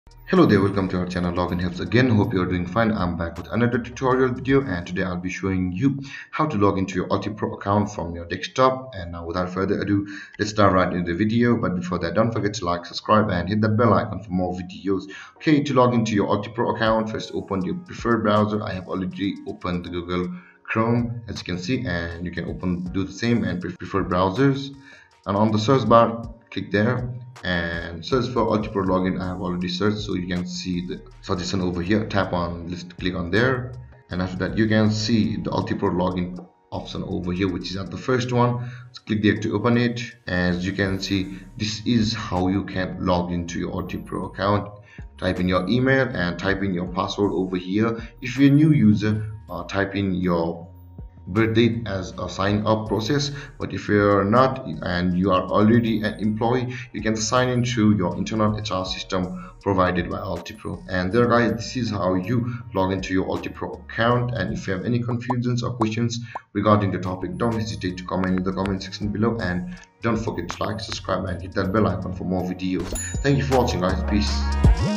Hello there, welcome to our channel Login Helps again. Hope you are doing fine. I'm back with another tutorial video, and today I'll be showing you how to log into your Ultipro account from your desktop. And now without further ado, let's dive right into the video. But before that, don't forget to like, subscribe and hit that bell icon for more videos. Okay, to log into your Ultipro account, first open your preferred browser. I have already opened the Google Chrome, as you can see, and you can do the same and preferred browsers. And on the search bar, click there and search for Ultipro login. I have already searched, so you can see the suggestion over here. Tap on this, click on there, and after that you can see the Ultipro login option over here, which is at the first one. So click there to open it. As you can see, this is how you can log into your Ultipro account. Type in your email and type in your password over here. If you're a new user, type in your birth date as a sign up process. But if you're not and you are already an employee, you can sign in through your internal HR system provided by Ultipro. And there guys, this is how you log into your Ultipro account. And if you have any confusions or questions regarding the topic, don't hesitate to comment in the comment section below, and don't forget to like, subscribe and hit that bell icon for more videos. Thank you for watching guys. Peace.